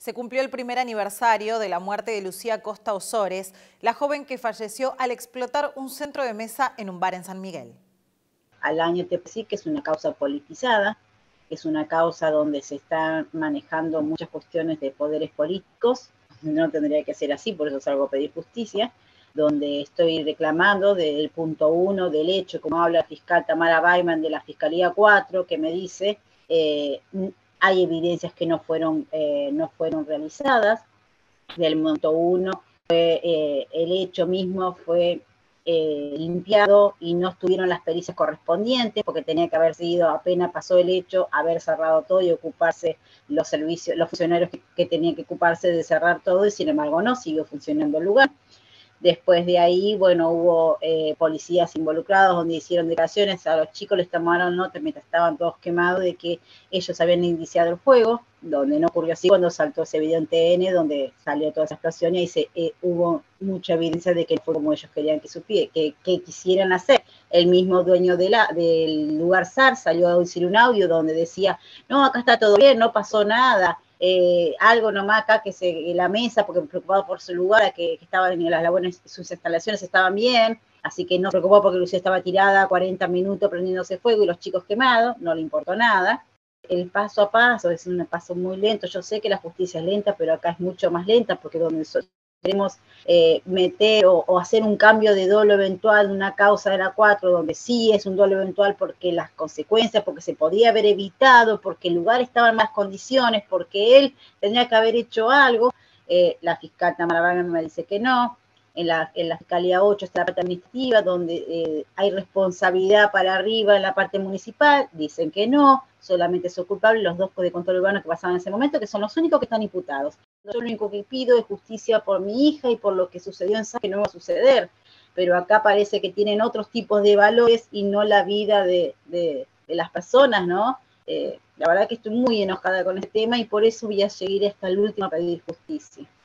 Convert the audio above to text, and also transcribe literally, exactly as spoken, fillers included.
Se cumplió el primer aniversario de la muerte de Lucía Costa Osores, la joven que falleció al explotar un centro de mesa en un bar en San Miguel. Al año te puedo decir que es una causa politizada, es una causa donde se están manejando muchas cuestiones de poderes políticos, no tendría que ser así, por eso salgo a pedir justicia, donde estoy reclamando del punto uno del hecho, como habla la fiscal Tamara Baiman de la Fiscalía cuatro, que me dice, eh, hay evidencias que no fueron, eh, no fueron realizadas. Del punto uno, fue, eh, el hecho mismo fue eh, limpiado y no estuvieron las pericias correspondientes, porque tenía que haber sido, apenas pasó el hecho, haber cerrado todo y ocuparse los servicios, los funcionarios que, que tenían que ocuparse de cerrar todo, y sin embargo no, siguió funcionando el lugar. Después de ahí, bueno, hubo eh, policías involucrados donde hicieron declaraciones, a los chicos les tomaron nota mientras estaban todos quemados de que ellos habían iniciado el fuego, donde no ocurrió así cuando saltó ese video en T N, donde salió toda esa explosión y ahí se, eh, hubo mucha evidencia de que fue como ellos querían que supiera, que, que quisieran hacer. El mismo dueño de la, del lugar S A R salió a decir un audio donde decía, no, acá está todo bien, no pasó nada. Eh, algo nomás acá que se, la mesa, porque preocupado por su lugar, que, que estaban en las lagunas, sus instalaciones estaban bien, así que no preocupó porque Lucía estaba tirada cuarenta minutos prendiéndose fuego y los chicos quemados, no le importó nada. El paso a paso es un paso muy lento, yo sé que la justicia es lenta, pero acá es mucho más lenta, porque donde queremos eh, meter o, o hacer un cambio de dolo eventual, una causa de la cuatro, donde sí es un dolo eventual porque las consecuencias, porque se podía haber evitado, porque el lugar estaba en más condiciones, porque él tendría que haber hecho algo, eh, la fiscal Tamara Baiman me dice que no. En la, en la Fiscalía ocho está la parte administrativa, donde eh, hay responsabilidad para arriba en la parte municipal, dicen que no, solamente son culpables los dos de control urbano que pasaban en ese momento, que son los únicos que están imputados. Yo lo único que pido es justicia por mi hija y por lo que sucedió en S A R, que no va a suceder, pero acá parece que tienen otros tipos de valores y no la vida de, de, de las personas, ¿no? Eh, la verdad que estoy muy enojada con este tema y por eso voy a seguir hasta el último a pedir justicia.